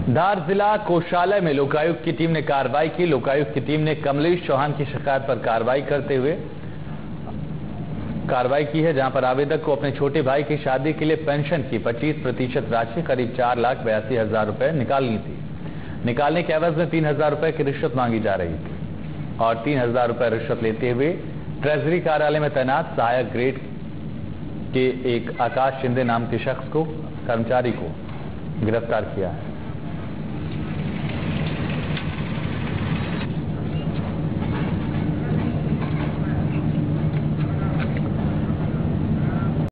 धार जिला कोषालय में लोकायुक्त की टीम ने कार्रवाई की। लोकायुक्त की टीम ने कमलेश चौहान की शिकायत पर कार्रवाई करते हुए कार्रवाई की है, जहां पर आवेदक को अपने छोटे भाई की शादी के लिए पेंशन की 25% राशि करीब 4,82,000 रुपए निकालनी थी। निकालने के एवज में 3,000 रुपए की रिश्वत मांगी जा रही थी और 3,000 रुपए रिश्वत लेते हुए ट्रेजरी कार्यालय में तैनात सहायक ग्रेड के एक आकाश शिंदे नाम के शख्स को कर्मचारी को गिरफ्तार किया है।